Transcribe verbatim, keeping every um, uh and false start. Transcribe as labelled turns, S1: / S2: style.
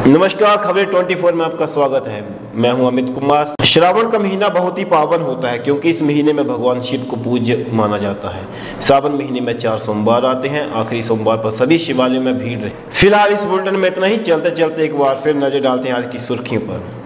S1: नमस्कार, खबरें चौबीस में आपका स्वागत है। मैं हूं अमित कुमार। श्रावण का महीना बहुत ही पावन होता है क्योंकि इस महीने में भगवान शिव को पूज्य माना जाता है। सावन महीने में चार सोमवार आते हैं। आखिरी सोमवार पर सभी शिवालयों में भीड़ रही। फिलहाल इस बुलेटिन में इतना ही। चलते चलते एक बार फिर नजर डालते हैं आज की सुर्खियों पर।